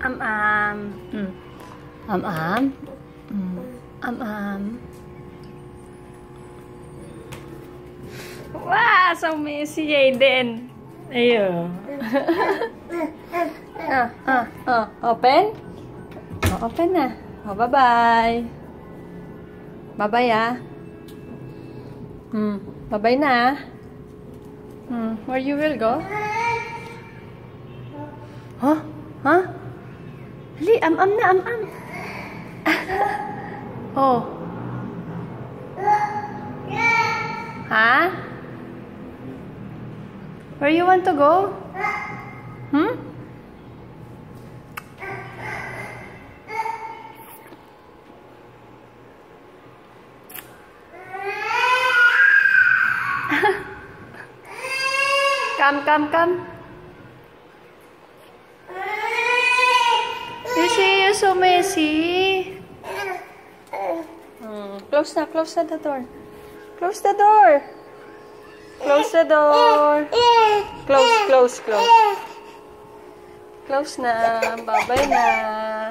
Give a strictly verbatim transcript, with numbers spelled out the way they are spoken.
Am-am. Mm. Am-am. Mm. Am-am. Wow, so messy, Aiden. Ayun. ah, ah, ah. Open? Oh, open na. Oh, bye-bye. Bye-bye, ah. Hmm. Bye-bye na. Hmm. Where you will go? Huh? Huh? Hali, am-am na, am-am. Oh. Ha? Where you want to go? Hmm? Come, come, come. You see, you're so messy. Hmm. Close na, close na the door. Close the door. Close the door. Close, close, close. Close na. Bye-bye na.